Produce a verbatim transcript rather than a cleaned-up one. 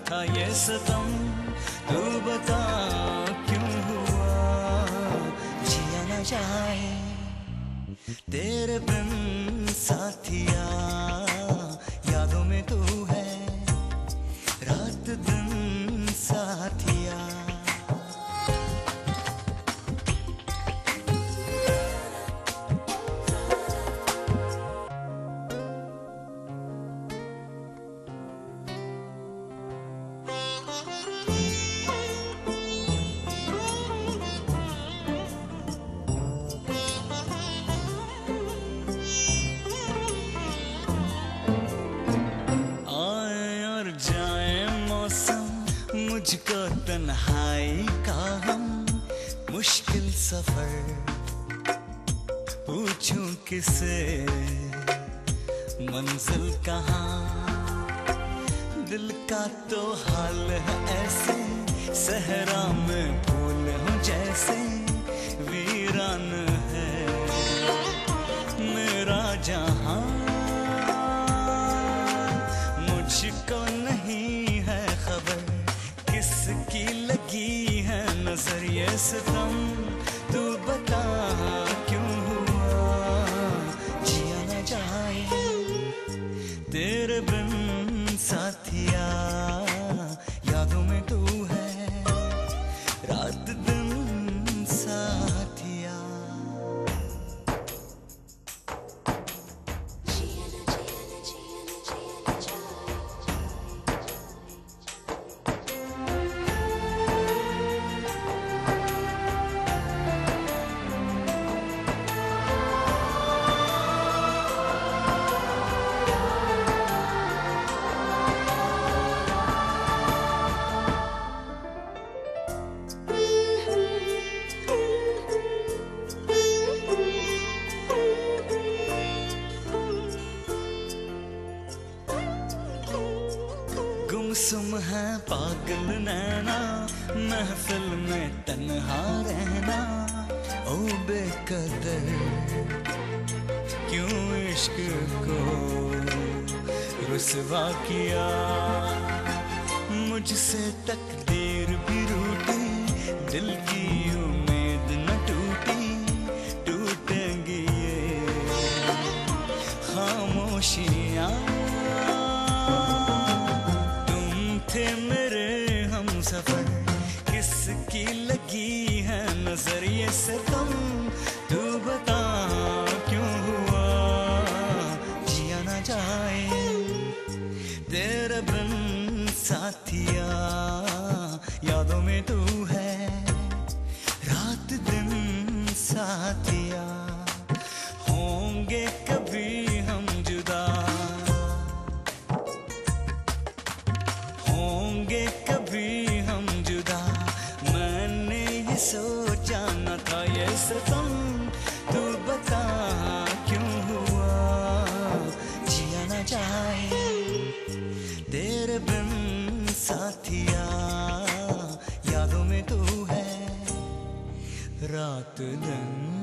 था ये सितम, तू बता क्यों हुआ जिया न जाए तेरे बिन साथिया। यादों में तू है रात दिन साथिया। मुझको तन्हाई का हम मुश्किल सफर पूछूं किसे, मंजिल कहाँ। दिल का तो हाल है ऐसे, सहरा में फूल हूँ जैसे, वीरान है मेरा जहां। मुझको नहीं है खबर किसकी लगी है नजर ये सितम, तू बता क्यों हुआ जिया न जाए तेरे बिन साथिया। यादों में तू है रात दिन साथिया। गुमसुम है पागल नैना, महफिल में तन्हा रहना। ओ बेकदर क्यों इश्क को रुसवा किया, मुझसे तकदीर भी रूठी, दिल की उम्मीद न टूटी। टूटेंगी ये खामोशियाँ, थे मेरे हम सफर किसकी लगी है नजर ये सितम, तू बता क्यों हुआ जिया न जाए तेरे बिन साथिया। यादों में तू है रात दिन साथिया। होंगे कभी हम जुदा, होंगे कभी हम जुदा, मैंने ये सोचा न था ये सितम, तू बता क्यों हुआ जिया न जाए तेरे बिन साथिया। यादों में तू है रात दिन